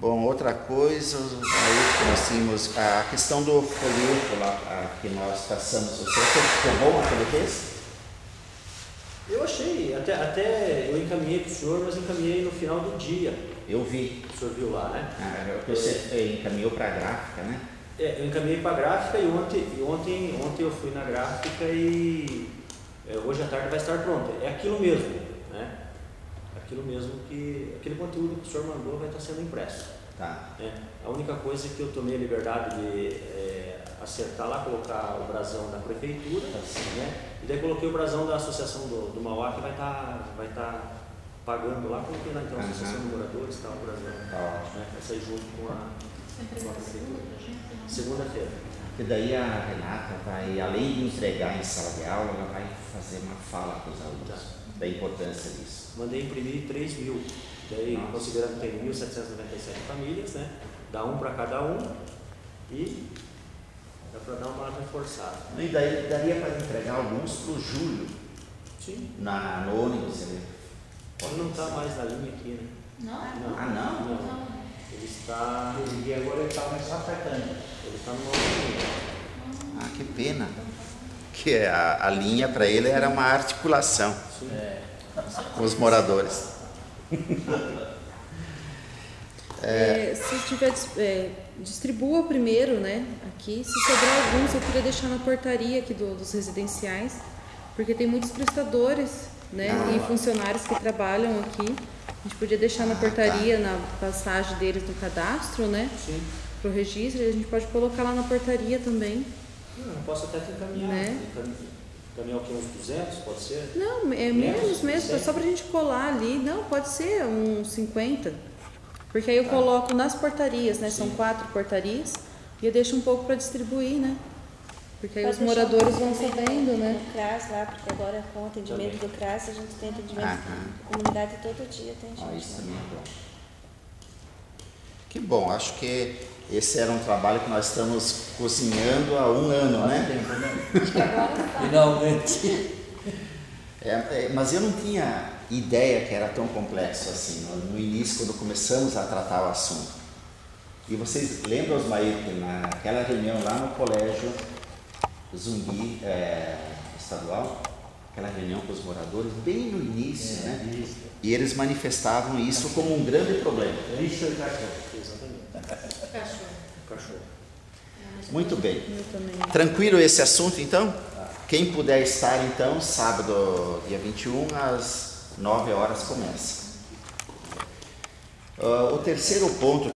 Bom, outra coisa, aí nós tínhamos a questão do folheto lá que nós passamos. Você ficou bom aquela vez? Eu achei, até eu encaminhei para o senhor, mas encaminhei no final do dia. Eu vi. O senhor viu lá, né? Você encaminhou para a gráfica, né? Eu encaminhei para a gráfica e ontem eu fui na gráfica e hoje à tarde vai estar pronta. É aquilo mesmo, né? Aquilo mesmo aquele conteúdo que o senhor mandou vai estar sendo impresso. Tá. A única coisa que eu tomei a liberdade de acertar lá, colocar o brasão da prefeitura, né? E daí coloquei o brasão da associação do Mauá, que vai estar pagando lá, coloquei lá então a associação de moradores, tá, o brasão, né? Vai sair junto com a prefeitura. Segunda-feira. E daí a Renata vai, além de entregar em sala de aula, ela vai fazer uma fala para os alunos da importância disso. Mandei imprimir 3.000, daí considerando que tem 1.797 famílias, né? Dá um para cada um e dá para dar uma reforçada. E daí daria para entregar alguns para o Júlio. Sim. No ônibus. Ele não está mais na linha aqui, né? Não? Ah, não? Não. Ele está. E agora ele está mais afetando. Ele está numa outra linha. Ah, que pena. Que a linha para ele era uma articulação com os moradores. Se tiver, distribua primeiro, né? Aqui, se sobrar alguns, eu queria deixar na portaria aqui dos residenciais, porque tem muitos prestadores, né? E funcionários que trabalham aqui. A gente podia deixar na portaria, na passagem deles no cadastro, né? Sim. Para o registro, a gente pode colocar lá na portaria também. Eu posso até te encaminhar. Né? Encaminhar o que? Uns 200, pode ser? Não, é menos mesmo, é só pra gente colar ali. Não, pode ser uns 50. Porque aí eu coloco nas portarias, né? São 4 portarias. E eu deixo um pouco para distribuir, né? Porque aí os moradores vão sabendo, né? No CRAS lá, porque agora com o atendimento do CRAS, a gente tem atendimento da comunidade todo dia, tem gente. Isso também é bom. Que bom, acho que esse era um trabalho que nós estamos cozinhando há 1 ano, né? Finalmente. Mas eu não tinha ideia que era tão complexo assim, no início, quando começamos a tratar o assunto. E vocês lembram, Osmair, que naquela reunião lá no colégio Zumbi estadual, aquela reunião com os moradores, bem no início, né? Isso. E eles manifestavam isso como um grande problema. Lixo e cachorro. Exatamente. Cachorro. Muito bem. Eu também. Tranquilo esse assunto, então? Quem puder estar, então, sábado, dia 21, às 9 horas começa. O terceiro ponto